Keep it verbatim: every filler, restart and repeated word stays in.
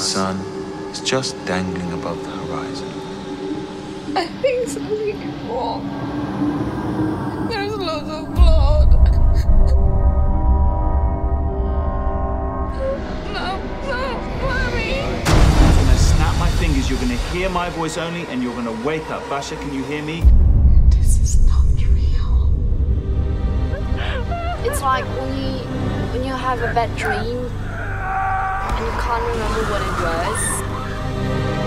sun is just dangling above the horizon. I think something wrong. There's lots of blood. No, no, Mommy. I'm gonna snap my fingers, you're gonna hear my voice only, and you're gonna wake up. Basha, can you hear me? This is not real. It's like when you when you have a bad dream and you can't remember what it was.